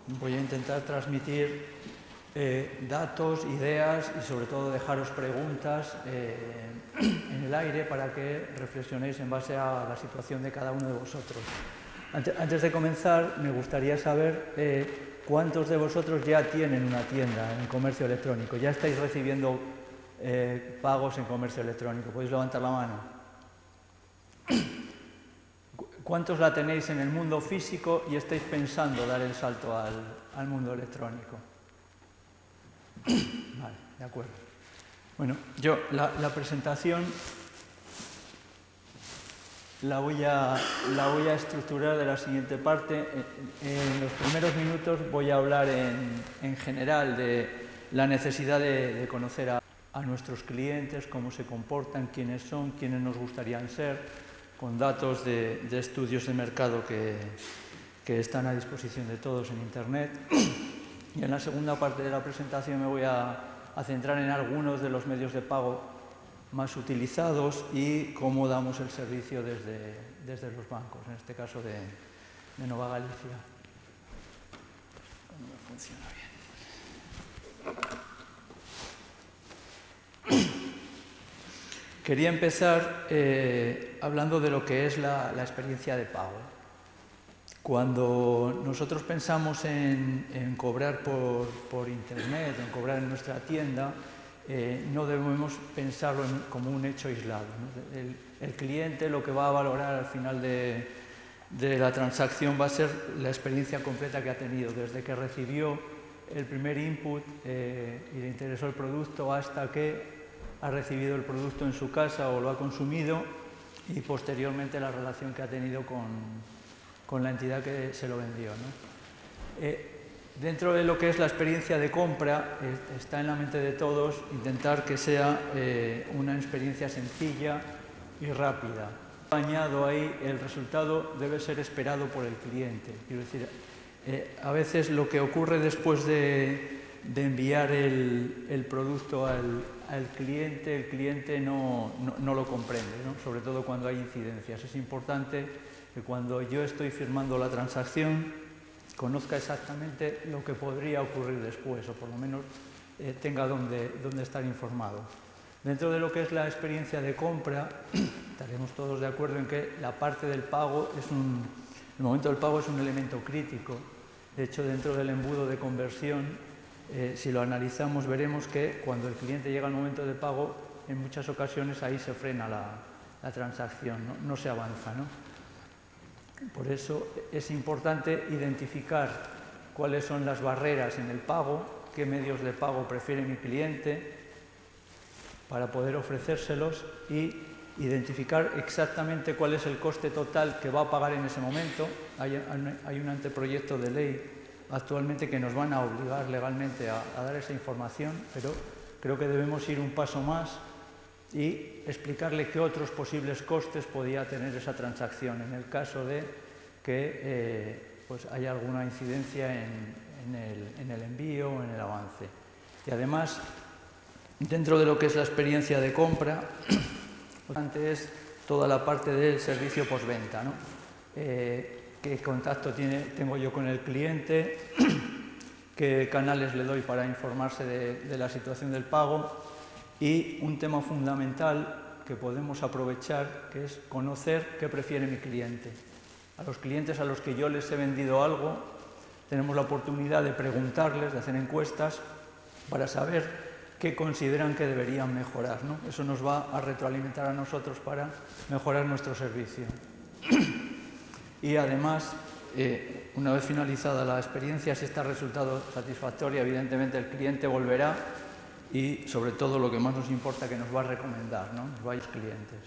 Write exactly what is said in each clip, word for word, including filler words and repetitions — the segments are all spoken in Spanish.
voy a intentar transmitir eh, datos, ideas y sobre todo dejaros preguntas eh, en el aire para que reflexionéis en base a la situación de cada uno de vosotros. Antes, antes de comenzar, me gustaría saber eh, cuántos de vosotros ya tienen una tienda en comercio electrónico, ya estáis recibiendo eh, pagos en comercio electrónico. ¿Podéis levantar la mano? ¿Cuántos la tenéis en el mundo físico y estáis pensando dar el salto al, al mundo electrónico? Vale, de acuerdo. Bueno, yo la, la presentación la voy, a, la voy a estructurar de la siguiente parte. En los primeros minutos voy a hablar en, en general de la necesidad de, de conocer a, a nuestros clientes, cómo se comportan, quiénes son, quiénes nos gustarían ser, con datos de, de estudios de mercado que, que están a disposición de todos en Internet. Y en la segunda parte de la presentación me voy a, a centrar en algunos de los medios de pago más utilizados y cómo damos el servicio desde, desde los bancos, en este caso de, de Nova Galicia. No me funciona bien. Quería empezar eh, hablando de lo que es la, la experiencia de pago. Cuando nosotros pensamos en, en cobrar por, por Internet, en cobrar en nuestra tienda, eh, no debemos pensarlo en, como un hecho aislado, ¿no? El, el cliente lo que va a valorar al final de, de la transacción va a ser la experiencia completa que ha tenido, desde que recibió el primer input eh, y le interesó el producto hasta que ha recibido el producto en su casa o lo ha consumido y posteriormente la relación que ha tenido con, con la entidad que se lo vendió, ¿no? Eh, dentro de lo que es la experiencia de compra, eh, está en la mente de todos intentar que sea eh, una experiencia sencilla y rápida. Añado ahí, el resultado debe ser esperado por el cliente. Quiero decir, eh, a veces lo que ocurre después de, de enviar el, el producto al al cliente, el cliente no, no, no lo comprende, ¿no? Sobre todo cuando hay incidencias. Es importante que cuando yo estoy firmando la transacción conozca exactamente lo que podría ocurrir después, o por lo menos eh, tenga donde, donde estar informado. Dentro de lo que es la experiencia de compra, estaremos todos de acuerdo en que la parte del pago es un, el momento del pago es un elemento crítico. De hecho, dentro del embudo de conversión, Eh, si lo analizamos, veremos que cuando el cliente llega al momento de pago, en muchas ocasiones ahí se frena la, la transacción, ¿no? No se avanza, ¿no? Por eso es importante identificar cuáles son las barreras en el pago, qué medios de pago prefiere mi cliente para poder ofrecérselos y identificar exactamente cuál es el coste total que va a pagar en ese momento. Hay, hay un anteproyecto de ley actualmente que nos van a obligar legalmente a, a dar esa información, pero creo que debemos ir un paso más y explicarle qué otros posibles costes podía tener esa transacción en el caso de que eh, pues haya alguna incidencia en, en, el, en el envío o en el avance. Y además, dentro de lo que es la experiencia de compra, importante es toda la parte del servicio postventa, ¿no? Eh, qué contacto tiene, tengo yo con el cliente, qué canales le doy para informarse de, de la situación del pago y un tema fundamental que podemos aprovechar, que es conocer qué prefiere mi cliente. A los clientes a los que yo les he vendido algo, tenemos la oportunidad de preguntarles, de hacer encuestas para saber qué consideran que deberían mejorar, ¿no? Eso nos va a retroalimentar a nosotros para mejorar nuestro servicio. Y además, eh, una vez finalizada la experiencia, si está resultado satisfactoria, evidentemente el cliente volverá y, sobre todo, lo que más nos importa, que nos va a recomendar, ¿no? Nos va a ir clientes.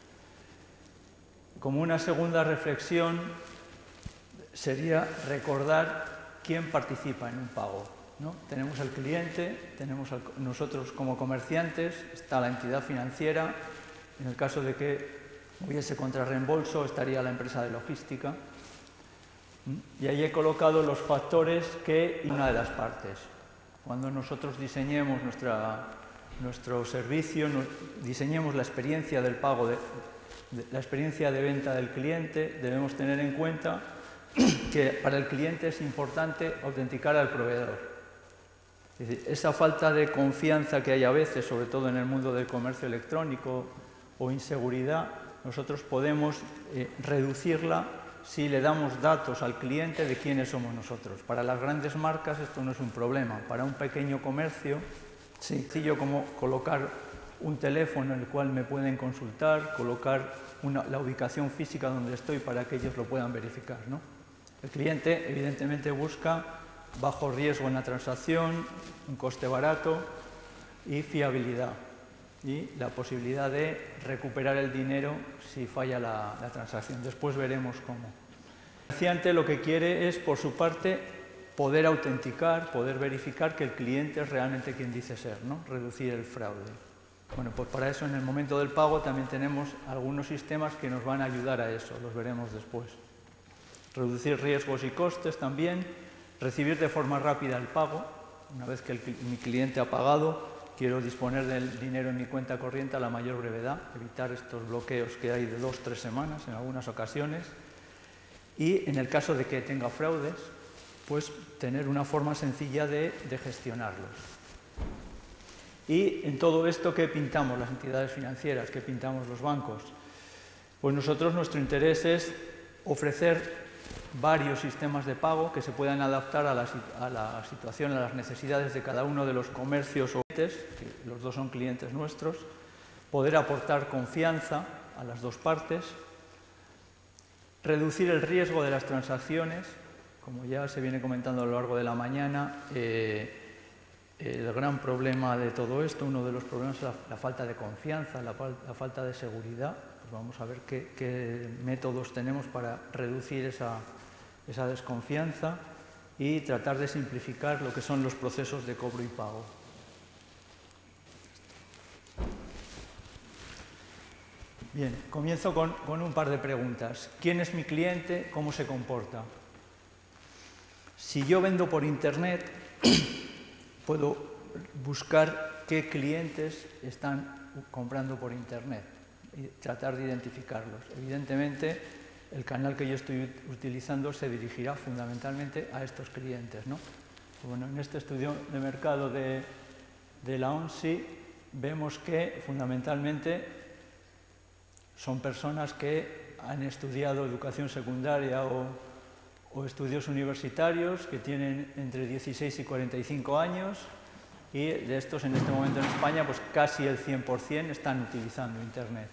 Como una segunda reflexión sería recordar quién participa en un pago, ¿no? Tenemos al cliente, tenemos al, nosotros como comerciantes, está la entidad financiera, en el caso de que hubiese contrarreembolso, estaría la empresa de logística. Y ahí he colocado los factores que una de las partes. Cuando nosotros diseñemos nuestra, nuestro servicio, diseñemos la experiencia del pago, de, de, la experiencia de venta del cliente, debemos tener en cuenta que para el cliente es importante autenticar al proveedor. Es decir, esa falta de confianza que hay a veces, sobre todo en el mundo del comercio electrónico o inseguridad, nosotros podemos eh, reducirla si le damos datos al cliente de quiénes somos nosotros. Para las grandes marcas esto no es un problema. Para un pequeño comercio, sí, sencillo como colocar un teléfono en el cual me pueden consultar, colocar una, la ubicación física donde estoy para que ellos lo puedan verificar, ¿no? El cliente evidentemente busca bajo riesgo en la transacción, un coste barato y fiabilidad, y la posibilidad de recuperar el dinero si falla la, la transacción. Después veremos cómo. El comerciante lo que quiere es, por su parte, poder autenticar, poder verificar que el cliente es realmente quien dice ser, ¿no? Reducir el fraude. Bueno, pues para eso en el momento del pago también tenemos algunos sistemas que nos van a ayudar a eso, los veremos después. Reducir riesgos y costes también, recibir de forma rápida el pago. Una vez que el, mi cliente ha pagado, quiero disponer del dinero en mi cuenta corriente a la mayor brevedad, evitar estos bloqueos que hay de dos, tres semanas en algunas ocasiones. Y en el caso de que tenga fraudes, pues tener una forma sencilla de, de gestionarlos. Y en todo esto, ¿qué pintamos las entidades financieras? ¿Qué pintamos los bancos? Pues nosotros, nuestro interés es ofrecer varios sistemas de pago que se puedan adaptar a la, a la situación, a las necesidades de cada uno de los comercios o clientes, que los dos son clientes nuestros, poder aportar confianza a las dos partes, reducir el riesgo de las transacciones, como ya se viene comentando a lo largo de la mañana. eh, el gran problema de todo esto, uno de los problemas es la, la falta de confianza, la, la falta de seguridad. Pues vamos a ver qué, qué métodos tenemos para reducir esa esa desconfianza y tratar de simplificar lo que son los procesos de cobro y pago. Bien, comienzo con, con un par de preguntas. ¿Quién es mi cliente? ¿Cómo se comporta? Si yo vendo por Internet, puedo buscar qué clientes están comprando por Internet y tratar de identificarlos. Evidentemente, el canal que yo estoy utilizando se dirigirá fundamentalmente a estos clientes, ¿no? Bueno, en este estudio de mercado de, de la O N S I vemos que fundamentalmente son personas que han estudiado educación secundaria o, o estudios universitarios, que tienen entre dieciséis y cuarenta y cinco años, y de estos en este momento en España pues casi el cien por cien están utilizando Internet.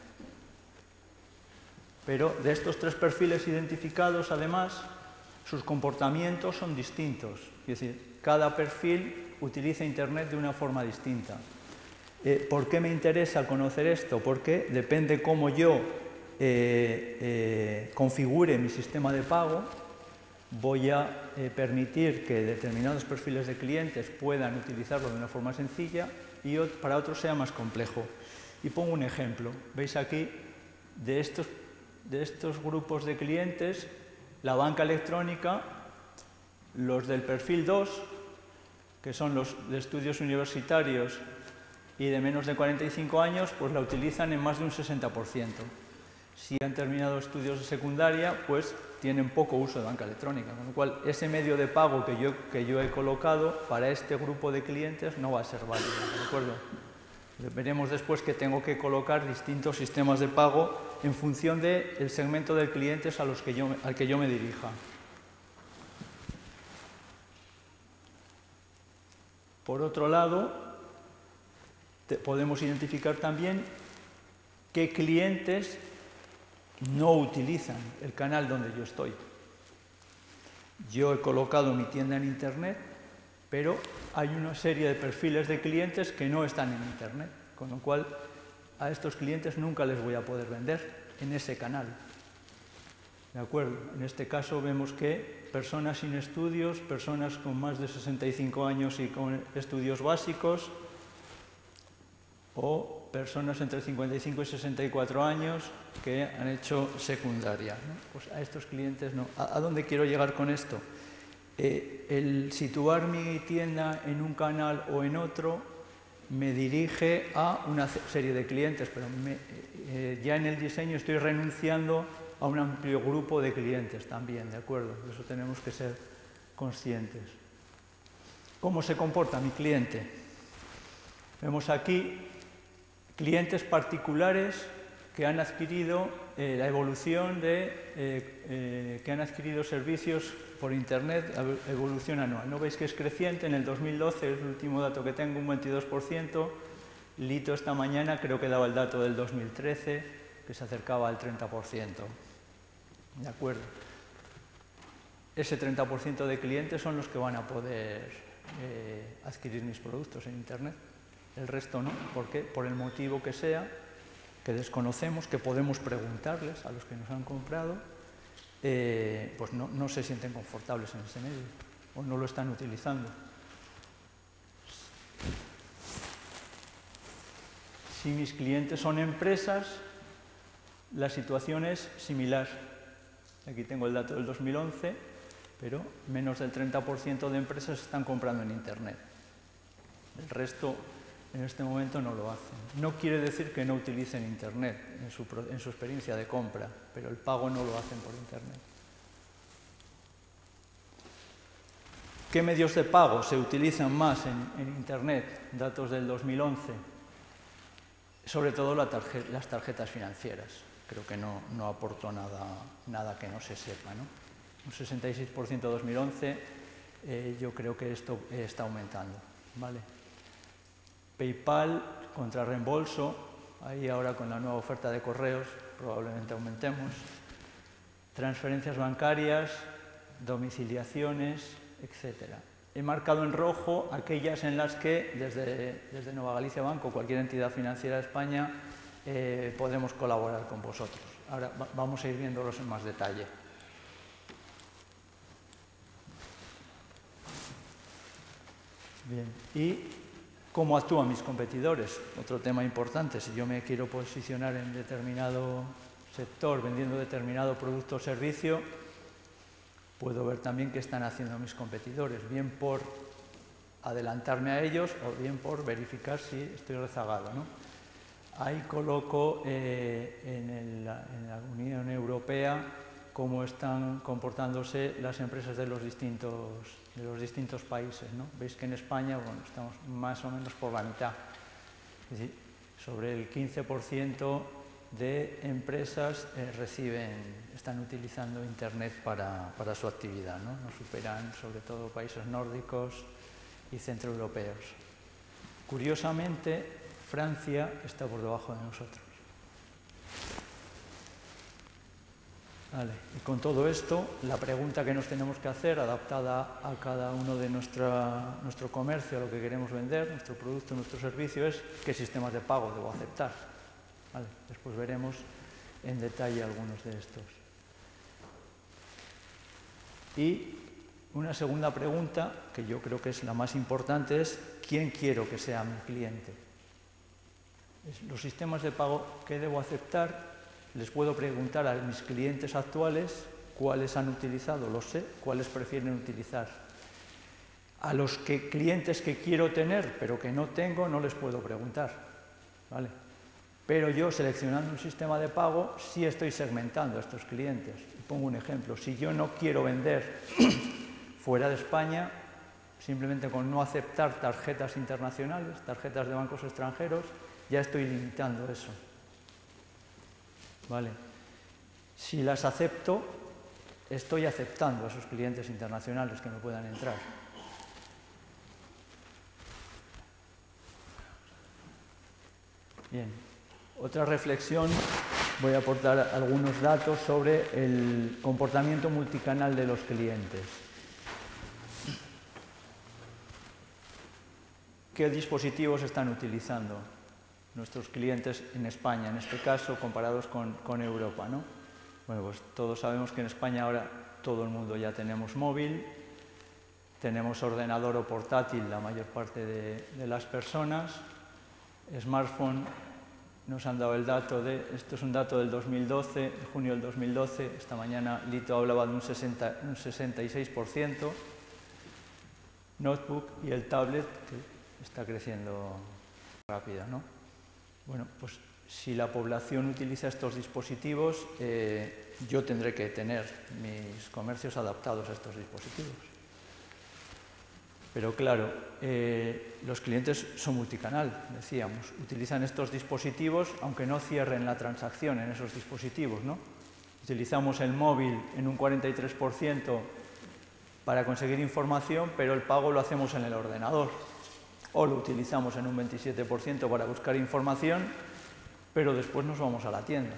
Pero de estos tres perfiles identificados, además, sus comportamientos son distintos. Es decir, cada perfil utiliza Internet de una forma distinta. Eh, ¿Por qué me interesa conocer esto? Porque depende cómo yo eh, eh, configure mi sistema de pago, voy a eh, permitir que determinados perfiles de clientes puedan utilizarlo de una forma sencilla y para otros sea más complejo. Y pongo un ejemplo. Veis aquí, de estos de estos grupos de clientes, la banca electrónica, los del perfil dos, que son los de estudios universitarios y de menos de cuarenta y cinco años, pues la utilizan en más de un sesenta por ciento. Si han terminado estudios de secundaria, pues tienen poco uso de banca electrónica, con lo cual ese medio de pago que yo, que yo he colocado para este grupo de clientes no va a ser válido, ¿de acuerdo? Veremos después que tengo que colocar distintos sistemas de pago en función del segmento de clientes a los que yo, al que yo me dirija. Por otro lado, te, podemos identificar también qué clientes no utilizan el canal donde yo estoy. Yo he colocado mi tienda en Internet, pero hay una serie de perfiles de clientes que no están en Internet, con lo cual a estos clientes nunca les voy a poder vender en ese canal. ¿De acuerdo? En este caso vemos que personas sin estudios, personas con más de sesenta y cinco años y con estudios básicos, o personas entre cincuenta y cinco y sesenta y cuatro años que han hecho secundaria, ¿no? Pues a estos clientes no. ¿A, a dónde quiero llegar con esto? Eh, el situar mi tienda en un canal o en otro me dirige a una serie de clientes, pero me, eh, ya en el diseño estoy renunciando a un amplio grupo de clientes también, ¿de acuerdo? De eso tenemos que ser conscientes. ¿Cómo se comporta mi cliente? Vemos aquí clientes particulares que han adquirido eh, la evolución de, eh, eh, que han adquirido servicios por Internet, evolución anual. ¿No veis que es creciente? En el dos mil doce, es el último dato que tengo, un veintidós por ciento. Lito esta mañana creo que daba el dato del dos mil trece, que se acercaba al treinta por ciento. ¿De acuerdo? Ese treinta por ciento de clientes son los que van a poder eh, adquirir mis productos en Internet. El resto no. ¿Por qué? Por el motivo que sea, que desconocemos, que podemos preguntarles a los que nos han comprado, eh, pues no, no se sienten confortables en ese medio o no lo están utilizando. Si mis clientes son empresas, la situación es similar. Aquí tengo el dato del dos mil once, pero menos del treinta por ciento de empresas están comprando en Internet. El resto en este momento no lo hacen. No quiere decir que no utilicen Internet en su, en su experiencia de compra, pero el pago no lo hacen por Internet. ¿Qué medios de pago se utilizan más en, en Internet? Datos del dos mil once. Sobre todo la tarjeta, las tarjetas financieras. Creo que no, no aportó nada, nada que no se sepa, ¿no? Un sesenta y seis por ciento dos mil once, eh, yo creo que esto eh, está aumentando, ¿vale? PayPal contra reembolso, ahí ahora con la nueva oferta de correos probablemente aumentemos. Transferencias bancarias, domiciliaciones, etcétera. He marcado en rojo aquellas en las que desde, desde Nueva Galicia Banco, cualquier entidad financiera de España, eh, podemos colaborar con vosotros. Ahora va, vamos a ir viéndolos en más detalle. Bien, y cómo actúan mis competidores. Otro tema importante, si yo me quiero posicionar en determinado sector, vendiendo determinado producto o servicio, puedo ver también qué están haciendo mis competidores, bien por adelantarme a ellos o bien por verificar si estoy rezagado, ¿no? Ahí coloco eh, en, el, en la Unión Europea cómo están comportándose las empresas de los distintos, de los distintos países, ¿no? Veis que en España, bueno, estamos más o menos por la mitad. Es decir, sobre el quince por ciento de empresas eh, reciben, están utilizando Internet para, para su actividad, ¿no? Nos superan sobre todo países nórdicos y centroeuropeos. Curiosamente, Francia está por debajo de nosotros. Vale. Y con todo esto, la pregunta que nos tenemos que hacer, adaptada a cada uno de nuestra, nuestro comercio, a lo que queremos vender, nuestro producto, nuestro servicio, es ¿qué sistemas de pago debo aceptar? Vale. Después veremos en detalle algunos de estos. Y una segunda pregunta, que yo creo que es la más importante, es ¿quién quiero que sea mi cliente? Los sistemas de pago que debo aceptar, les puedo preguntar a mis clientes actuales cuáles han utilizado, lo sé, cuáles prefieren utilizar. A los que, clientes que quiero tener pero que no tengo, no les puedo preguntar, ¿vale? Pero yo, seleccionando un sistema de pago, sí estoy segmentando a estos clientes. Pongo un ejemplo. Si yo no quiero vender fuera de España, simplemente con no aceptar tarjetas internacionales, tarjetas de bancos extranjeros, ya estoy limitando eso. ¿Vale? Si las acepto, estoy aceptando a esos clientes internacionales que me puedan entrar. Bien. Otra reflexión, voy a aportar algunos datos sobre el comportamiento multicanal de los clientes. ¿Qué dispositivos están utilizando nuestros clientes en España, en este caso, comparados con, con Europa, ¿no? Bueno, pues todos sabemos que en España ahora todo el mundo ya tenemos móvil, tenemos ordenador o portátil la mayor parte de, de las personas, smartphone. Nos han dado el dato de, esto es un dato del dos mil doce, de junio del dos mil doce, esta mañana Lito hablaba de un, sesenta, un sesenta y seis por ciento, notebook y el tablet, que está creciendo rápido, ¿no? Bueno, pues si la población utiliza estos dispositivos, eh, yo tendré que tener mis comercios adaptados a estos dispositivos. Pero claro, eh, los clientes son multicanal, decíamos, utilizan estos dispositivos aunque no cierren la transacción en esos dispositivos, ¿no? Utilizamos el móvil en un cuarenta y tres por ciento para conseguir información, pero el pago lo hacemos en el ordenador. O lo utilizamos en un veintisiete por ciento para buscar información, pero después nos vamos a la tienda.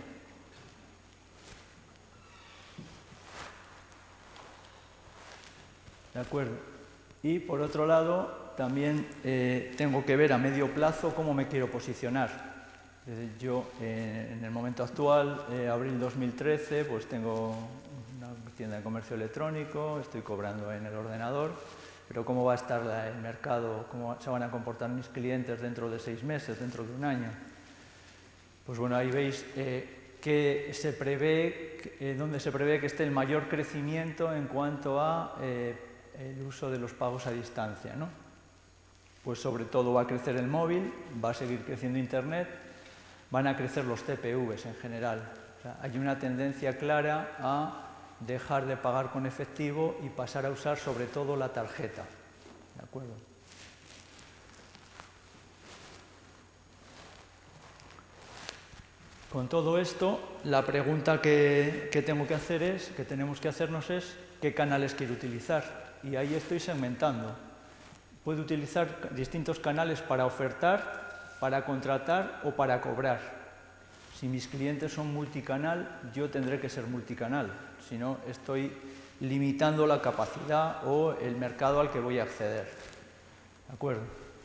¿De acuerdo? Y por otro lado, también eh, tengo que ver a medio plazo cómo me quiero posicionar. Eh, yo, eh, en el momento actual, eh, abril dos mil trece, pues tengo una tienda de comercio electrónico, estoy cobrando en el ordenador, pero cómo va a estar la, el mercado, cómo se van a comportar mis clientes dentro de seis meses, dentro de un año. Pues bueno, ahí veis eh, que se prevé, eh, donde se prevé que esté el mayor crecimiento en cuanto a eh, el uso de los pagos a distancia, ¿no? Pues sobre todo va a crecer el móvil, va a seguir creciendo Internet, van a crecer los T P Vs en general. O sea, hay una tendencia clara a dejar de pagar con efectivo y pasar a usar sobre todo la tarjeta. ¿De acuerdo? Con todo esto, la pregunta que, que tengo que hacer es, que tenemos que hacernos es, ¿qué canales quiero utilizar? Y ahí estoy segmentando. Puedo utilizar distintos canales para ofertar, para contratar o para cobrar. Si mis clientes son multicanal, yo tendré que ser multicanal. Si no, estoy limitando la capacidad o el mercado al que voy a acceder. ¿De acuerdo?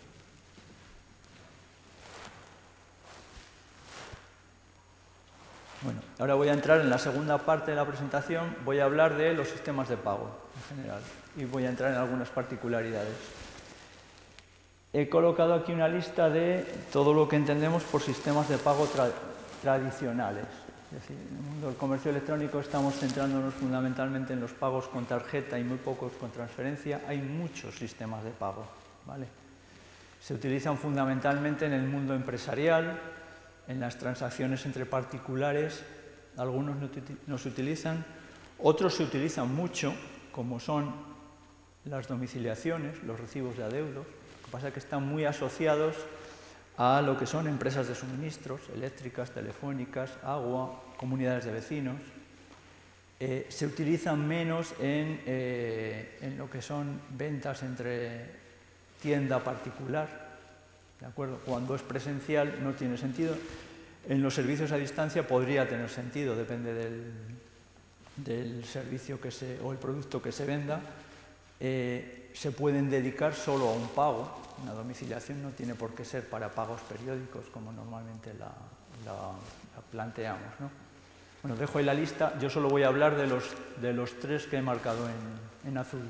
Bueno, ahora voy a entrar en la segunda parte de la presentación. Voy a hablar de los sistemas de pago en general y voy a entrar en algunas particularidades. He colocado aquí una lista de todo lo que entendemos por sistemas de pago tra tradicionales. Es decir, en el mundo del comercio electrónico estamos centrándonos fundamentalmente en los pagos con tarjeta y muy pocos con transferencia. Hay muchos sistemas de pago, ¿vale? Se utilizan fundamentalmente en el mundo empresarial, en las transacciones entre particulares. Algunos no se utilizan, otros se utilizan mucho, como son las domiciliaciones, los recibos de adeudos. Lo que pasa es que están muy asociados a lo que son empresas de suministros, eléctricas, telefónicas, agua, comunidades de vecinos. Eh, se utilizan menos en, eh, en lo que son ventas entre tienda particular, ¿de acuerdo? Cuando es presencial no tiene sentido. En los servicios a distancia podría tener sentido, depende del, del servicio que se, o el producto que se venda. Eh, se pueden dedicar solo a un pago. Una domiciliación no tiene por qué ser para pagos periódicos, como normalmente la, la, la planteamos, ¿no? Bueno, dejo ahí la lista. Yo solo voy a hablar de los, de los tres que he marcado en, en azul.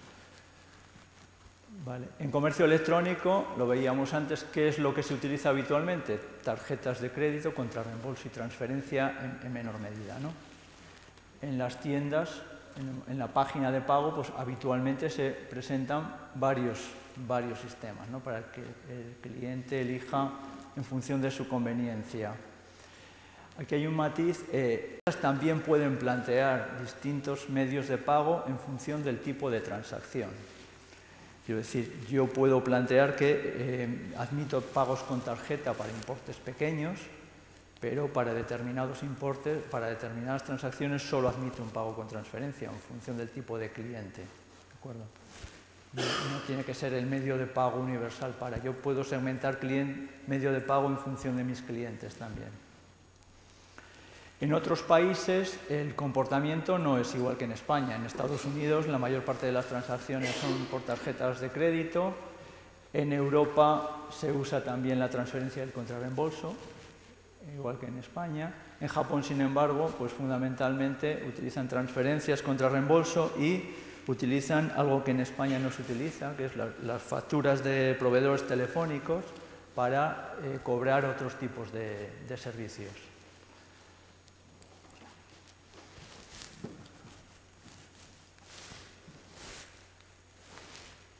Vale. En comercio electrónico, lo veíamos antes, ¿qué es lo que se utiliza habitualmente? Tarjetas de crédito, contrarreembolso y transferencia en, en menor medida, ¿no? En las tiendas, en, en la página de pago, pues habitualmente se presentan varios, varios sistemas, ¿no? Para que el cliente elija en función de su conveniencia. Aquí hay un matiz. Eh, también pueden plantear distintos medios de pago en función del tipo de transacción. Quiero decir, yo puedo plantear que eh, admito pagos con tarjeta para importes pequeños, pero para determinados importes, para determinadas transacciones, solo admito un pago con transferencia en función del tipo de cliente. ¿De acuerdo? No, no tiene que ser el medio de pago universal para. Yo puedo segmentar cliente, medio de pago en función de mis clientes también. En otros países el comportamiento no es igual que en España. En Estados Unidos la mayor parte de las transacciones son por tarjetas de crédito. En Europa se usa también la transferencia del contrarreembolso, igual que en España. En Japón, sin embargo, pues fundamentalmente utilizan transferencias contra reembolso y utilizan algo que en España no se utiliza, que es la, las facturas de proveedores telefónicos para eh, cobrar otros tipos de, de servicios.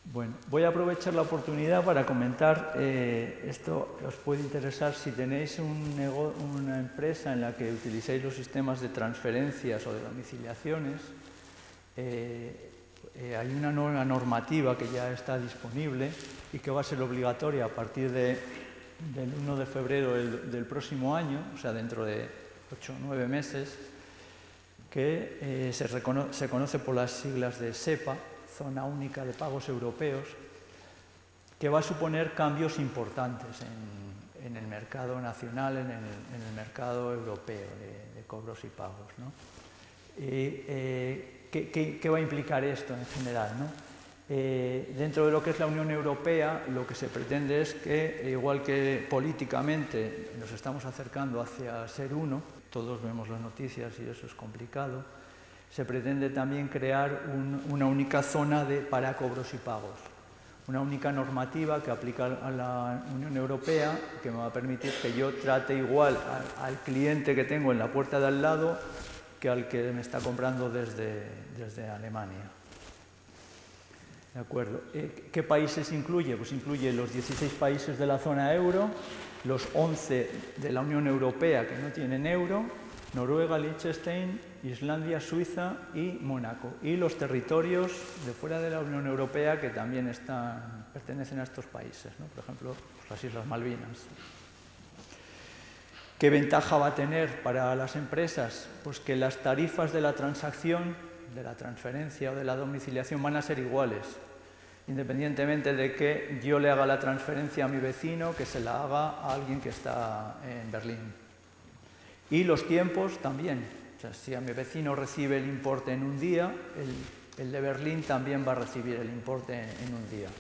Bueno, voy a aprovechar la oportunidad para comentar, eh, esto os puede interesar si tenéis un una empresa en la que utilicéis los sistemas de transferencias o de domiciliaciones. Eh, eh, hay una nueva normativa que ya está disponible y que va a ser obligatoria a partir de, del uno de febrero del, del próximo año, o sea, dentro de ocho o nueve meses, que eh, se, se conoce por las siglas de SEPA, Zona Única de Pagos Europeos, que va a suponer cambios importantes en, en el mercado nacional, en el, en el mercado europeo de, de cobros y pagos, ¿no? Y, eh, ¿qué, qué, ¿Qué va a implicar esto en general, ¿no? Eh, dentro de lo que es la Unión Europea, lo que se pretende es que, igual que políticamente nos estamos acercando hacia ser uno, todos vemos las noticias y eso es complicado, se pretende también crear un, una única zona de, para cobros y pagos, una única normativa que aplica a la Unión Europea que me va a permitir que yo trate igual al, al cliente que tengo en la puerta de al lado que al que me está comprando desde, desde Alemania. ¿De acuerdo? ¿Qué países incluye? Pues incluye los dieciséis países de la zona euro, los once de la Unión Europea que no tienen euro, Noruega, Liechtenstein, Islandia, Suiza y Mónaco, y los territorios de fuera de la Unión Europea que también están, pertenecen a estos países, ¿no? Por ejemplo, pues las Islas Malvinas. ¿Qué ventaja va a tener para las empresas? Pues que las tarifas de la transacción, de la transferencia o de la domiciliación van a ser iguales, independientemente de que yo le haga la transferencia a mi vecino, que se la haga a alguien que está en Berlín. Y los tiempos también. O sea, si a mi vecino recibe el importe en un día, el, el de Berlín también va a recibir el importe en, en un día.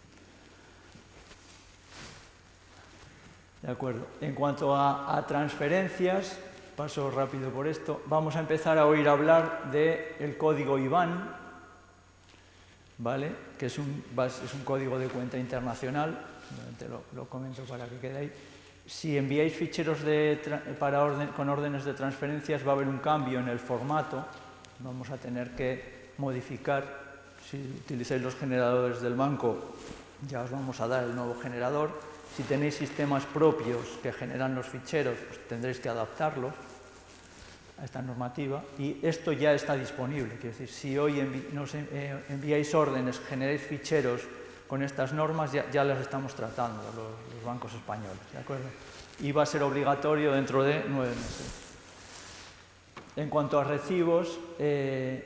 ¿De acuerdo? En cuanto a, a transferencias, paso rápido por esto, vamos a empezar a oír hablar del código I B A N, ¿vale? Que es un, es un código de cuenta internacional, lo, lo comento para que quede ahí. Si enviáis ficheros de, para orden, con órdenes de transferencias, va a haber un cambio en el formato, vamos a tener que modificar. Si utilizáis los generadores del banco, ya os vamos a dar el nuevo generador. Si tenéis sistemas propios que generan los ficheros, pues tendréis que adaptarlos a esta normativa. Y esto ya está disponible, quiero decir, si hoy envi nos enviáis órdenes, generáis ficheros con estas normas, ya, ya las estamos tratando los, los bancos españoles, ¿de acuerdo? Y va a ser obligatorio dentro de nueve meses. En cuanto a recibos, eh,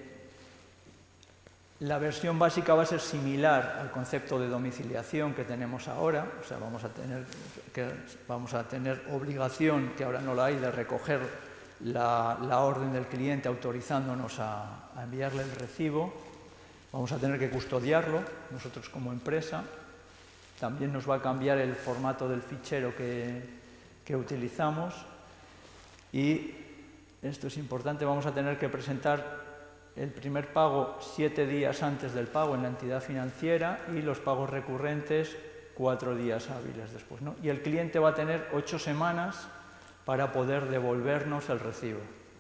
la versión básica va a ser similar al concepto de domiciliación que tenemos ahora, o sea, vamos a tener, que, vamos a tener obligación, que ahora no la hay, de recoger la, la orden del cliente autorizándonos a, a enviarle el recibo. Vamos a tener que custodiarlo, nosotros como empresa. También nos va a cambiar el formato del fichero que, que utilizamos. Y esto es importante, vamos a tener que presentar el primer pago siete días antes del pago en la entidad financiera y los pagos recurrentes cuatro días hábiles después, ¿no? Y el cliente va a tener ocho semanas para poder devolvernos el recibo.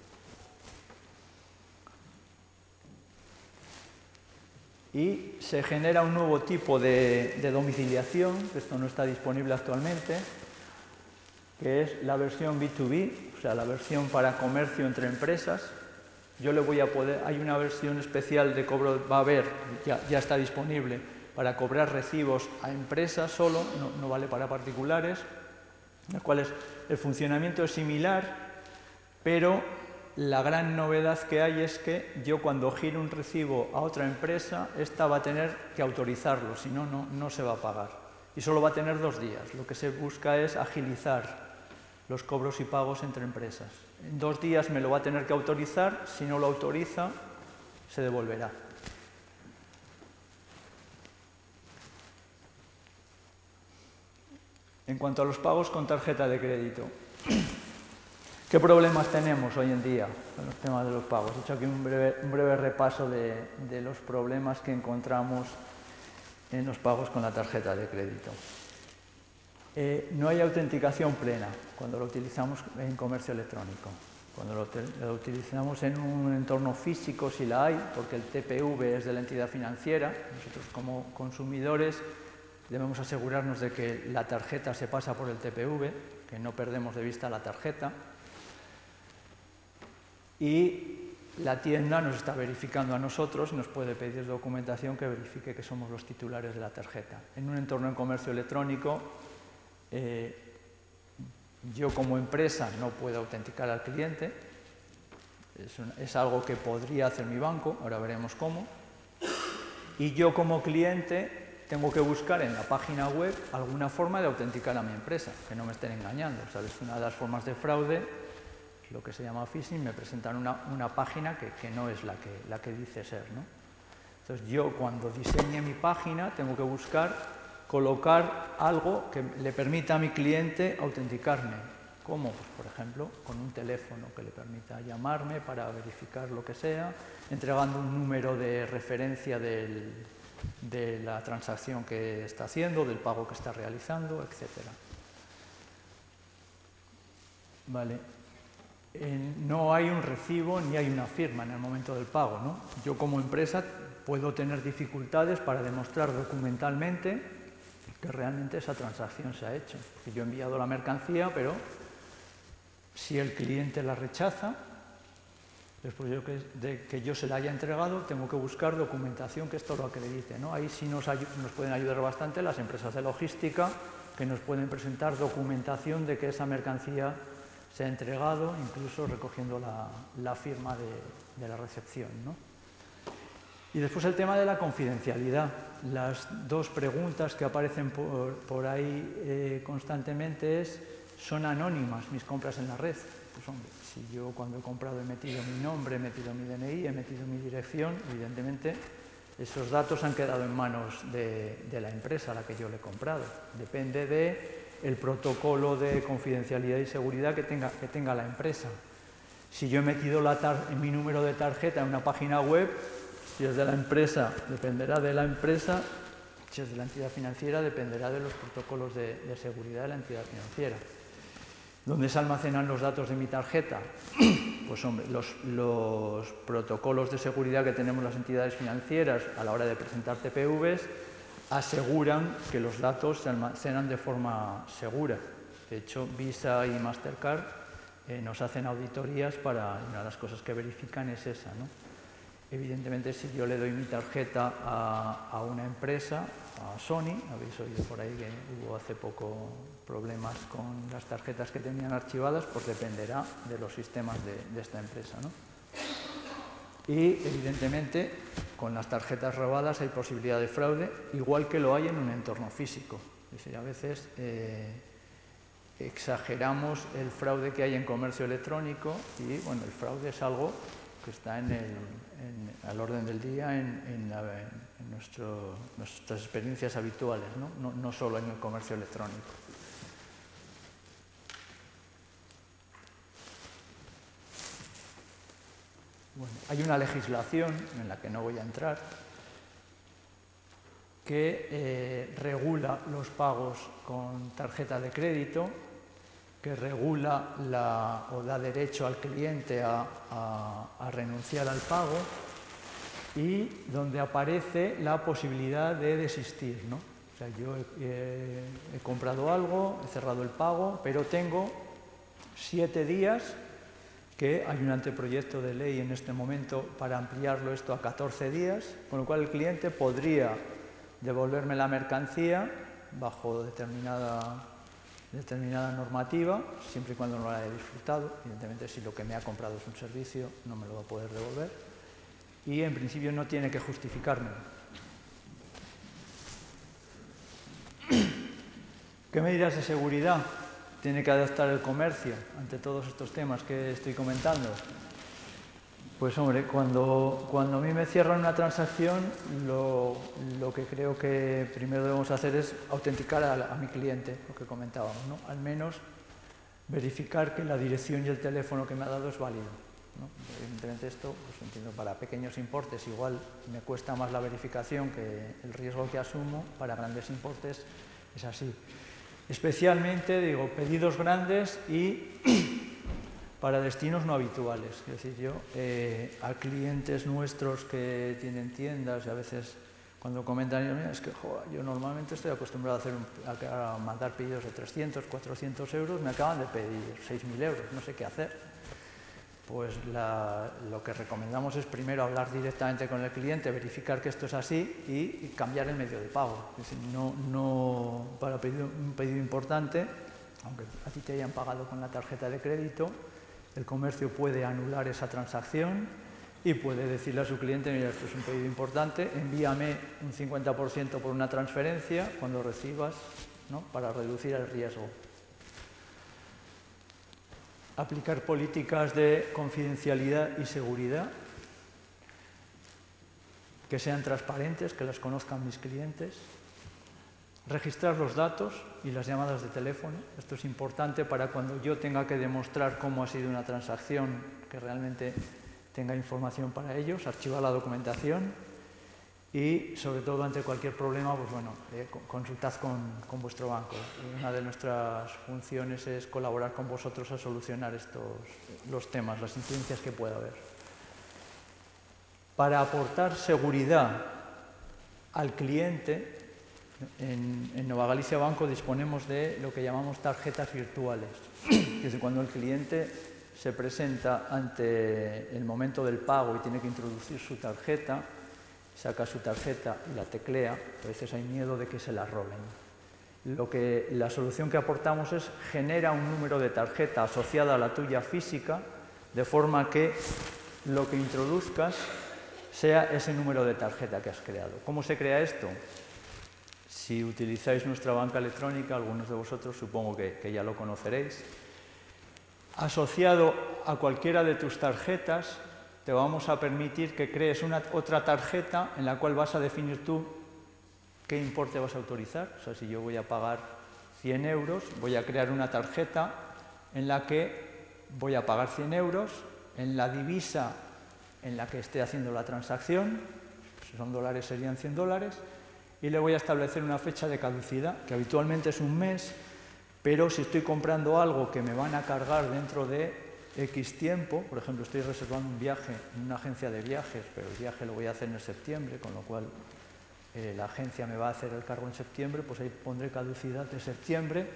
Y se genera un nuevo tipo de, de domiciliación, que esto no está disponible actualmente, que es la versión B dos B, o sea, la versión para comercio entre empresas. Yo le voy a poder, hay una versión especial de cobro, va a haber, ya, ya está disponible, para cobrar recibos a empresas solo, no, no vale para particulares, en las cuales el funcionamiento es similar, pero la gran novedad que hay es que yo cuando giro un recibo a otra empresa, esta va a tener que autorizarlo, si no, no, no se va a pagar. Y solo va a tener dos días. Lo que se busca es agilizar los cobros y pagos entre empresas. En dos días me lo va a tener que autorizar, si no lo autoriza, se devolverá. En cuanto a los pagos con tarjeta de crédito, ¿qué problemas tenemos hoy en día con los temas de los pagos? He hecho aquí un breve, un breve repaso de, de los problemas que encontramos en los pagos con la tarjeta de crédito. Eh, no hay autenticación plena cuando lo utilizamos en comercio electrónico. Cuando lo, lo utilizamos en un entorno físico, si la hay, porque el T P V es de la entidad financiera, nosotros como consumidores debemos asegurarnos de que la tarjeta se pasa por el T P V, que no perdemos de vista la tarjeta, y la tienda nos está verificando a nosotros y nos puede pedir documentación que verifique que somos los titulares de la tarjeta. En un entorno en comercio electrónico, eh, yo como empresa no puedo autenticar al cliente, es, un, es algo que podría hacer mi banco, ahora veremos cómo, y yo como cliente tengo que buscar en la página web alguna forma de autenticar a mi empresa, que no me estén engañando. ¿Sabes? Una de las formas de fraude, lo que se llama phishing, me presentan una, una página que, que no es la que, la que dice ser, ¿no? Entonces yo cuando diseñe mi página tengo que buscar colocar algo que le permita a mi cliente autenticarme. ¿Cómo? Pues, por ejemplo, con un teléfono que le permita llamarme para verificar lo que sea, entregando un número de referencia del, de la transacción que está haciendo, del pago que está realizando, etcétera. Vale. Eh, no hay un recibo ni hay una firma en el momento del pago, ¿no? Yo como empresa puedo tener dificultades para demostrar documentalmente que realmente esa transacción se ha hecho. Que yo he enviado la mercancía, pero si el cliente la rechaza, después de que, de que yo se la haya entregado, tengo que buscar documentación que esto lo acredite, ¿no? Ahí sí nos, nos pueden ayudar bastante las empresas de logística, que nos pueden presentar documentación de que esa mercancía se ha entregado, incluso recogiendo la, la firma de, de la recepción, ¿no? Y después el tema de la confidencialidad. Las dos preguntas que aparecen por, por ahí eh, constantemente es, ¿son anónimas mis compras en la red? Pues hombre, si yo cuando he comprado he metido mi nombre, he metido mi D N I, he metido mi dirección, evidentemente esos datos han quedado en manos de, de la empresa a la que yo le he comprado. Depende del protocolo de confidencialidad y seguridad que tenga, que tenga la empresa. Si yo he metido la tar, mi número de tarjeta en una página web, si es de la empresa, dependerá de la empresa, si es de la entidad financiera, dependerá de los protocolos de, de seguridad de la entidad financiera. ¿Dónde se almacenan los datos de mi tarjeta? Pues hombre, los, los protocolos de seguridad que tenemos las entidades financieras a la hora de presentar T P Vs aseguran que los datos se almacenan de forma segura. De hecho, Visa y Mastercard eh, nos hacen auditorías para, una de las cosas que verifican es esa, ¿no? Evidentemente, si yo le doy mi tarjeta a, a una empresa, a Sony, habéis oído por ahí que hubo hace poco problemas con las tarjetas que tenían archivadas, pues dependerá de los sistemas de, de esta empresa, ¿no? Y, evidentemente, con las tarjetas robadas hay posibilidad de fraude, igual que lo hay en un entorno físico. Es decir, a veces eh, exageramos el fraude que hay en comercio electrónico y, bueno, el fraude es algo que está en el, en, al orden del día en, en, la, en nuestro, nuestras experiencias habituales, ¿no? No, no solo en el comercio electrónico. Bueno, hay una legislación en la que no voy a entrar que eh, regula los pagos con tarjeta de crédito, que regula la, o da derecho al cliente a, a, a renunciar al pago y donde aparece la posibilidad de desistir, ¿no? O sea, yo he, he, he comprado algo, he cerrado el pago, pero tengo siete días, que hay un anteproyecto de ley en este momento para ampliarlo esto a catorce días, con lo cual el cliente podría devolverme la mercancía bajo determinada... determinada normativa, siempre y cuando no la haya disfrutado. Evidentemente, si lo que me ha comprado es un servicio, no me lo va a poder devolver. Y, en principio, no tiene que justificarme. ¿Qué medidas de seguridad tiene que adoptar el comercio ante todos estos temas que estoy comentando? Pues, hombre, cuando, cuando a mí me cierran una transacción, lo, lo que creo que primero debemos hacer es autenticar a, a mi cliente, lo que comentábamos, ¿no? Al menos verificar que la dirección y el teléfono que me ha dado es válido, ¿no? Evidentemente esto, pues entiendo, para pequeños importes igual me cuesta más la verificación que el riesgo que asumo, para grandes importes es así. Especialmente, digo, pedidos grandes y... para destinos no habituales. Es decir, yo eh, a clientes nuestros que tienen tiendas y a veces cuando comentan, mira, es que jo, yo normalmente estoy acostumbrado a, hacer un, a, a mandar pedidos de trescientos, cuatrocientos euros, me acaban de pedir seis mil euros, no sé qué hacer. Pues la, lo que recomendamos es primero hablar directamente con el cliente, verificar que esto es así y, y cambiar el medio de pago. Es decir, no, no, para pedir un pedido importante, aunque a ti te hayan pagado con la tarjeta de crédito, el comercio puede anular esa transacción y puede decirle a su cliente, mira, esto es un pedido importante, envíame un cincuenta por ciento por una transferencia cuando recibas, ¿no?, para reducir el riesgo. Aplicar políticas de confidencialidad y seguridad que sean transparentes, que las conozcan mis clientes. Registrar los datos y las llamadas de teléfono. Esto es importante para cuando yo tenga que demostrar cómo ha sido una transacción, que realmente tenga información para ellos, archivar la documentación y, sobre todo, ante cualquier problema, pues bueno, eh, consultad con, con vuestro banco. Y una de nuestras funciones es colaborar con vosotros a solucionar estos, los temas, las incidencias que pueda haber. Para aportar seguridad al cliente, en, en Nova Galicia Banco disponemos de lo que llamamos tarjetas virtuales. Es decir, cuando el cliente se presenta ante el momento del pago y tiene que introducir su tarjeta, saca su tarjeta y la teclea, a veces hay miedo de que se la roben. Lo que, la solución que aportamos es genera un número de tarjeta asociada a la tuya física, de forma que lo que introduzcas sea ese número de tarjeta que has creado. ¿Cómo se crea esto? Si utilizáis nuestra banca electrónica, algunos de vosotros supongo que, que ya lo conoceréis, asociado a cualquiera de tus tarjetas, te vamos a permitir que crees una, otra tarjeta en la cual vas a definir tú qué importe vas a autorizar. O sea, si yo voy a pagar cien euros, voy a crear una tarjeta en la que voy a pagar cien euros, en la divisa en la que esté haciendo la transacción, si son dólares serían cien dólares, y le voy a establecer una fecha de caducidad, que habitualmente es un mes, pero si estoy comprando algo que me van a cargar dentro de X tiempo, por ejemplo, estoy reservando un viaje en una agencia de viajes, pero el viaje lo voy a hacer en septiembre, con lo cual eh, la agencia me va a hacer el cargo en septiembre, pues ahí pondré caducidad de septiembre,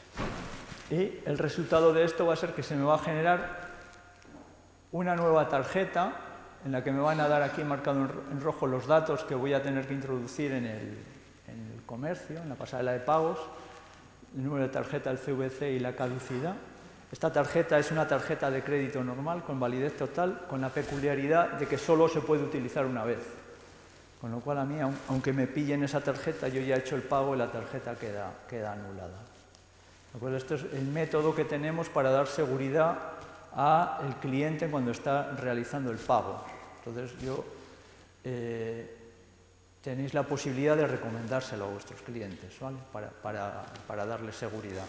y el resultado de esto va a ser que se me va a generar una nueva tarjeta en la que me van a dar aquí marcado en rojo los datos que voy a tener que introducir en el, en el comercio, en la pasarela de pagos, el número de tarjeta, el C V C y la caducidad. Esta tarjeta es una tarjeta de crédito normal, con validez total, con la peculiaridad de que solo se puede utilizar una vez. Con lo cual a mí, aunque me pillen esa tarjeta, yo ya he hecho el pago y la tarjeta queda, queda anulada. ¿De acuerdo? Este es el método que tenemos para dar seguridad al cliente cuando está realizando el pago. Entonces, yo, eh, tenéis la posibilidad de recomendárselo a vuestros clientes, ¿vale? para, para, para darles seguridad.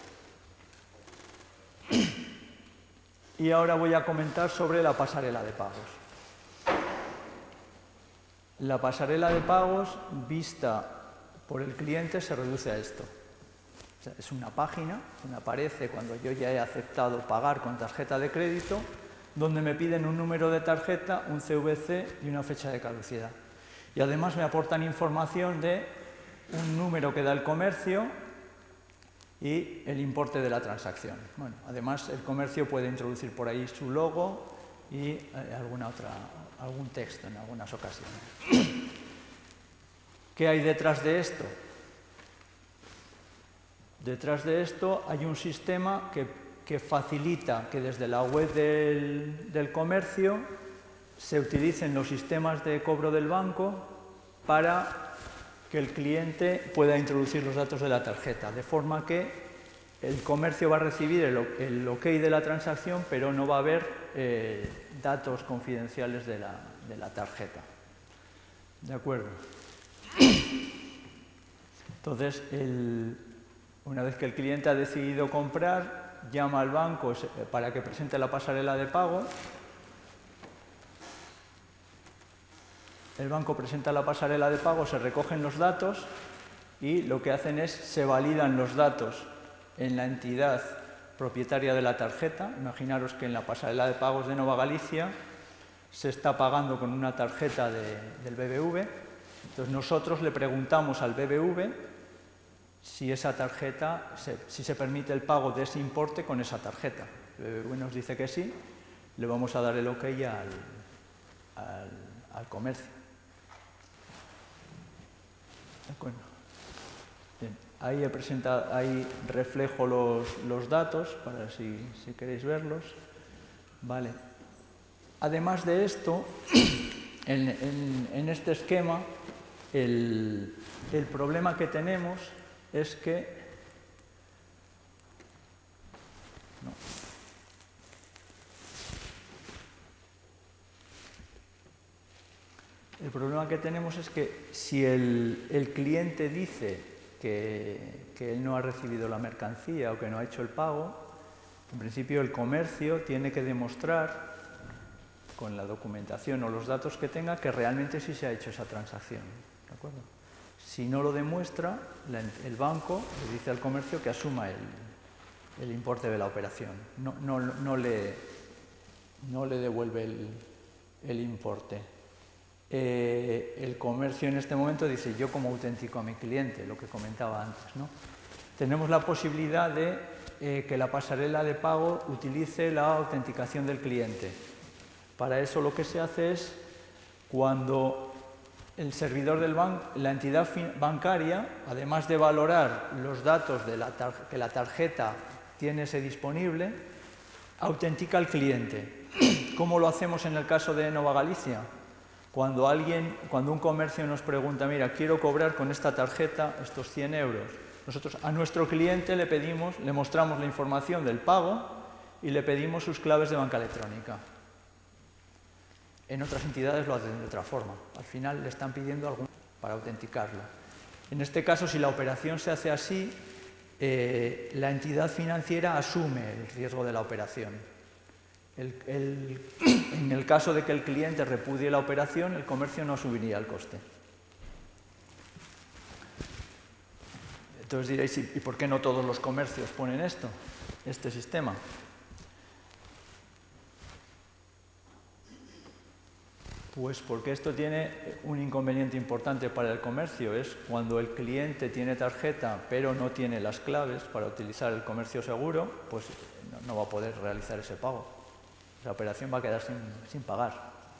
Y ahora voy a comentar sobre la pasarela de pagos. La pasarela de pagos vista por el cliente se reduce a esto. O sea, es una página que me aparece cuando yo ya he aceptado pagar con tarjeta de crédito, donde me piden un número de tarjeta, un C V C y una fecha de caducidad. Y además me aportan información de un número que da el comercio y el importe de la transacción. Bueno, además, el comercio puede introducir por ahí su logo y eh, alguna otra, algún texto en algunas ocasiones. ¿Qué hay detrás de esto? Detrás de esto hay un sistema que, que facilita que desde la web del, del comercio se utilicen los sistemas de cobro del banco para que el cliente pueda introducir los datos de la tarjeta, de forma que el comercio va a recibir el, el ok de la transacción, pero no va a haber eh, datos confidenciales de la, de la tarjeta. ¿De acuerdo? Entonces, el, una vez que el cliente ha decidido comprar, llama al banco para que presente la pasarela de pago. El banco presenta la pasarela de pago, se recogen los datos y lo que hacen es se validan los datos en la entidad propietaria de la tarjeta. Imaginaros que en la pasarela de pagos de Nova Galicia se está pagando con una tarjeta de, del B B V. Entonces nosotros le preguntamos al B B V si esa tarjeta, se, si se permite el pago de ese importe con esa tarjeta. El B B V nos dice que sí, le vamos a dar el ok al, al, al comercio. ¿De acuerdo? Bien. Ahí, he presentado, ahí reflejo los, los datos para si, si queréis verlos. Vale. Además de esto, en, en, en este esquema, el, el problema que tenemos es que... No. El problema que tenemos es que si el, el cliente dice que, que él no ha recibido la mercancía o que no ha hecho el pago, en principio el comercio tiene que demostrar con la documentación o los datos que tenga que realmente sí se ha hecho esa transacción. ¿De acuerdo? Si no lo demuestra, la, el banco le dice al comercio que asuma el, el importe de la operación. No, no, no, le, no le devuelve el, el importe. Eh, el comercio en este momento dice, yo como autentico a mi cliente, lo que comentaba antes, ¿no? Tenemos la posibilidad de eh, que la pasarela de pago utilice la autenticación del cliente. Para eso lo que se hace es, cuando el servidor del banco, la entidad bancaria, además de valorar los datos de la que la tarjeta tiene ese disponible, autentica al cliente. ¿Cómo lo hacemos en el caso de Nova Galicia? Cuando, alguien, cuando un comercio nos pregunta, mira, quiero cobrar con esta tarjeta estos cien euros, nosotros a nuestro cliente le pedimos, le mostramos la información del pago y le pedimos sus claves de banca electrónica. En otras entidades lo hacen de otra forma. Al final le están pidiendo algo para autenticarlo. En este caso, si la operación se hace así, eh, la entidad financiera asume el riesgo de la operación. El, el, en el caso de que el cliente repudie la operación, el comercio no asumiría el coste. Entonces diréis, ¿y por qué no todos los comercios ponen esto, este sistema? Pues porque esto tiene un inconveniente importante para el comercio, es cuando el cliente tiene tarjeta pero no tiene las claves para utilizar el comercio seguro, pues no, no va a poder realizar ese pago. La operación va a quedar sin, sin pagar.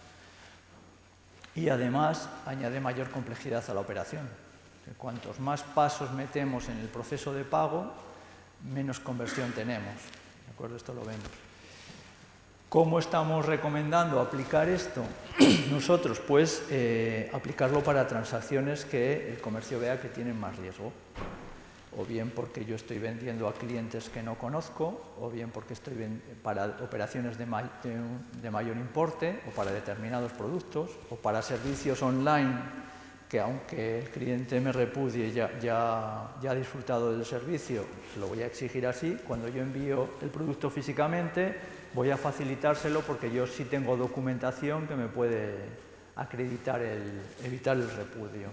Y además añade mayor complejidad a la operación. Cuantos más pasos metemos en el proceso de pago, menos conversión tenemos. ¿De acuerdo? Esto lo vemos. ¿Cómo estamos recomendando aplicar esto? Nosotros, pues, eh, aplicarlo para transacciones que el comercio vea que tienen más riesgo. O bien porque yo estoy vendiendo a clientes que no conozco, o bien porque estoy para operaciones de, may de, de mayor importe, o para determinados productos, o para servicios online que aunque el cliente me repudie ya, ya, ya ha disfrutado del servicio, se lo voy a exigir así. Cuando yo envío el producto físicamente, voy a facilitárselo porque yo sí tengo documentación que me puede acreditar el, evitar el repudio.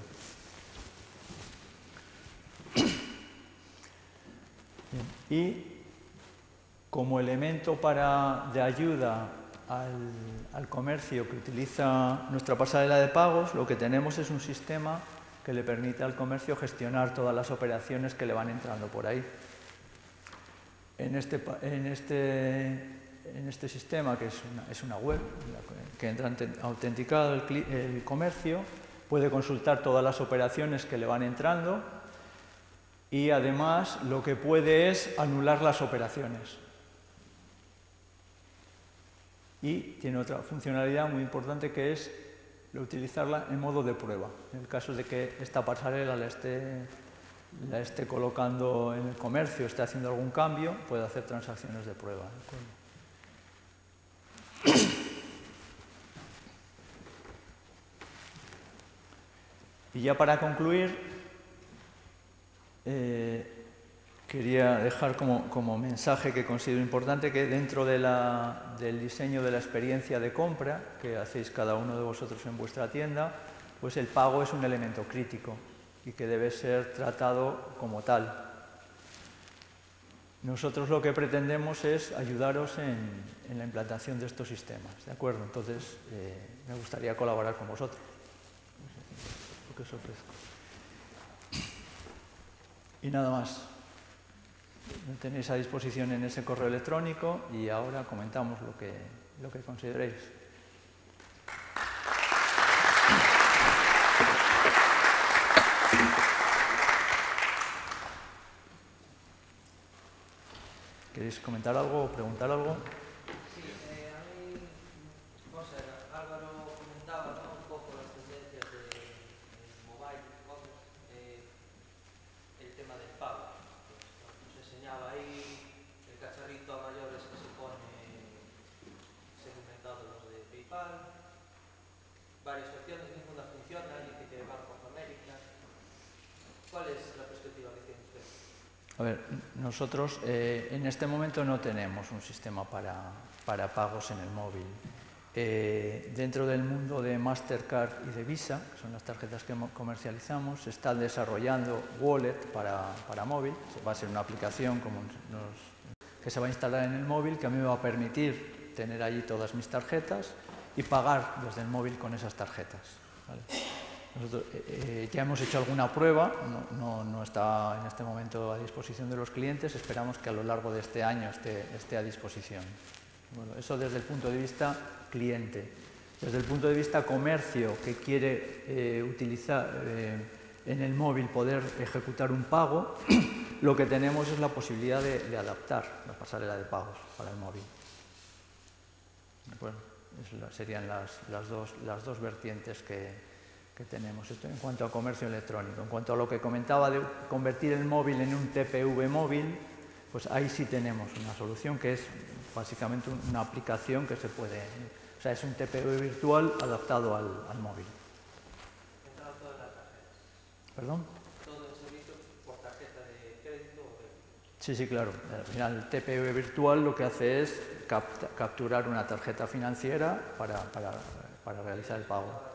Y como elemento para, de ayuda al, al comercio que utiliza nuestra pasarela de pagos, lo que tenemos es un sistema que le permite al comercio gestionar todas las operaciones que le van entrando por ahí. En este, en este, en este sistema, que es una, es una web que entra autenticado el, el comercio, puede consultar todas las operaciones que le van entrando. Y además lo que puede es anular las operaciones. Y tiene otra funcionalidad muy importante que es utilizarla en modo de prueba. En el caso de que esta pasarela la esté, la esté colocando en el comercio, esté haciendo algún cambio, puede hacer transacciones de prueba. ¿De acuerdo? Y ya para concluir, Eh, quería dejar como, como mensaje que considero importante que dentro de la, del diseño de la experiencia de compra que hacéis cada uno de vosotros en vuestra tienda, pues el pago es un elemento crítico y que debe ser tratado como tal. Nosotros lo que pretendemos es ayudaros en, en la implantación de estos sistemas, ¿de acuerdo? Entonces, eh, me gustaría colaborar con vosotros. Lo que os ofrezco. Y nada más. Lo tenéis a disposición en ese correo electrónico y ahora comentamos lo que, lo que consideréis. ¿Queréis comentar algo o preguntar algo? Sí, eh, a mí, no sé, Álvaro comentaba, ¿no?, un poco las tendencias de, de mobile, eh, el tema del pago. Nos enseñaba ahí el cacharrito a mayores que se pone segmentado los de PayPal, varias opciones, ninguna funciona, y que tiene Banco of America. ¿Cuál es la perspectiva que tiene usted? A ver, nosotros eh, en este momento no tenemos un sistema para, para pagos en el móvil. Eh, dentro del mundo de Mastercard y de Visa, que son las tarjetas que comercializamos, se está desarrollando Wallet para, para móvil. Va a ser una aplicación como nos, que se va a instalar en el móvil, que a mí me va a permitir tener allí todas mis tarjetas y pagar desde el móvil con esas tarjetas, ¿vale? Nosotros eh, ya hemos hecho alguna prueba, no, no, no está en este momento a disposición de los clientes, esperamos que a lo largo de este año esté, esté a disposición. Bueno, eso desde el punto de vista cliente. Desde el punto de vista comercio, que quiere eh, utilizar eh, en el móvil poder ejecutar un pago, lo que tenemos es la posibilidad de, de adaptar la pasarela de pagos para el móvil. Bueno, es, serían las, las, dos, las dos vertientes que... que tenemos. Esto en cuanto a comercio electrónico. En cuanto a lo que comentaba de convertir el móvil en un T P V móvil, pues ahí sí tenemos una solución que es básicamente una aplicación que se puede... O sea, es un T P V virtual adaptado al, al móvil. ¿Perdón? ¿Todo el servicio por tarjeta de crédito o débito? Sí, sí, claro. Al final el T P V virtual lo que hace es capta, capturar una tarjeta financiera para, para, para realizar el pago.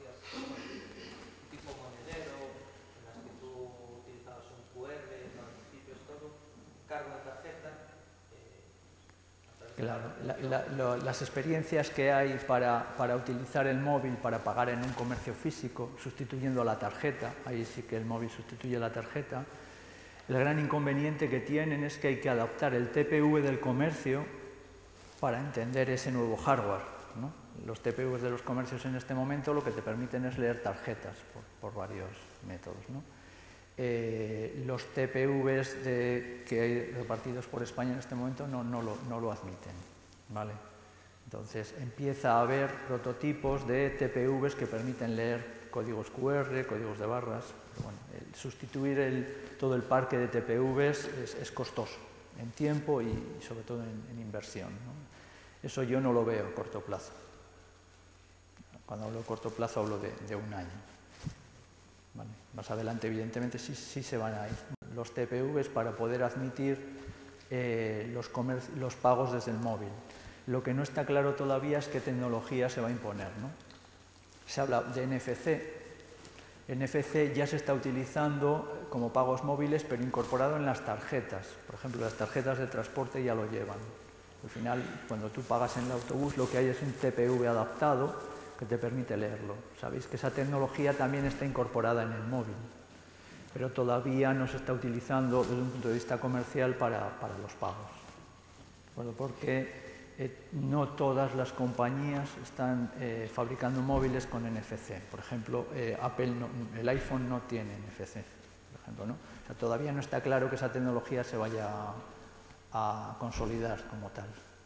Claro, la, la, lo, las experiencias que hay para, para utilizar el móvil para pagar en un comercio físico, sustituyendo la tarjeta, ahí sí que el móvil sustituye la tarjeta, el gran inconveniente que tienen es que hay que adaptar el T P V del comercio para entender ese nuevo hardware, ¿no? Los T P Vs de los comercios en este momento lo que te permiten es leer tarjetas por, por varios métodos, ¿no? Eh, los T P Vs de, que hay repartidos por España en este momento no, no, lo, no lo admiten, ¿vale? Entonces empieza a haber prototipos de T P Vs que permiten leer códigos cu erre, códigos de barras. Pero bueno, el sustituir el, todo el parque de T P Vs es, es costoso en tiempo y, y sobre todo en, en inversión, ¿no? Eso yo no lo veo a corto plazo. Cuando hablo de corto plazo hablo de, de un año. Vale. Más adelante, evidentemente, sí, sí se van a ir los T P Vs para poder admitir eh, los, los pagos desde el móvil. Lo que no está claro todavía es qué tecnología se va a imponer, ¿no? Se habla de N F C. N F C ya se está utilizando como pagos móviles, pero incorporado en las tarjetas. Por ejemplo, las tarjetas de transporte ya lo llevan. Al final, cuando tú pagas en el autobús, lo que hay es un T P V adaptado que te permite leerlo. Sabéis que esa tecnología también está incorporada en el móvil, pero todavía no se está utilizando desde un punto de vista comercial para, para los pagos. Bueno, porque eh, no todas las compañías están eh, fabricando móviles con N F C. Por ejemplo, eh, Apple no, el iPhone no tiene N F C, por ejemplo, ¿no? O sea, todavía no está claro que esa tecnología se vaya a, a consolidar como tal.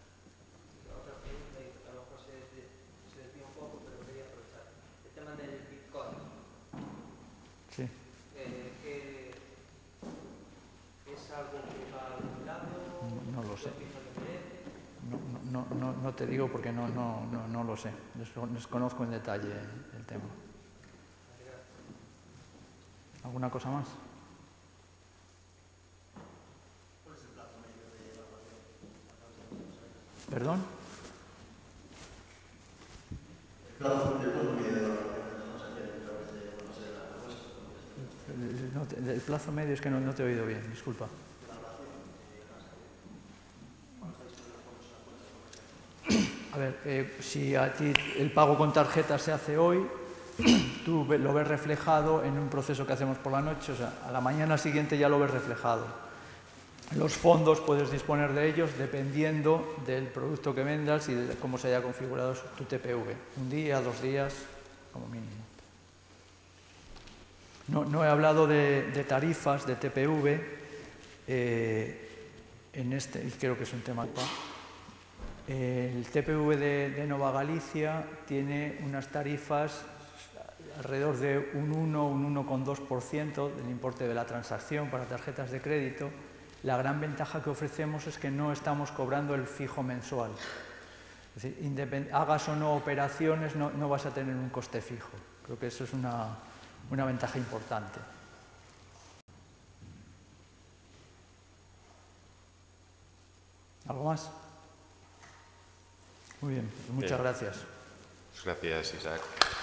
Sí. Eh, que ¿Es algo que va a algún lado? No, no lo sé. No, no, no, no te digo porque no, no, no, no lo sé. Desconozco en detalle el tema. ¿Alguna cosa más? ¿Cuál es el plazo medio de evaluación? ¿Perdón? El plazo medio de evaluación. No, el plazo medio es que no, no te he oído bien, disculpa. A ver, eh, si a ti el pago con tarjeta se hace hoy, tú lo ves reflejado en un proceso que hacemos por la noche, o sea, a la mañana siguiente ya lo ves reflejado. Los fondos puedes disponer de ellos dependiendo del producto que vendas y de cómo se haya configurado tu T P V. Un día, dos días, como mínimo. No, no he hablado de, de tarifas de T P V, eh, en este, y creo que es un tema. El T P V de, de Nova Galicia tiene unas tarifas alrededor de un uno, un uno coma dos por ciento del importe de la transacción para tarjetas de crédito. La gran ventaja que ofrecemos es que no estamos cobrando el fijo mensual. Es decir, hagas o no operaciones, no, no vas a tener un coste fijo. Creo que eso es una, una ventaja importante. ¿Algo más? Muy bien, pues muchas Bien. gracias. Gracias, Isaac.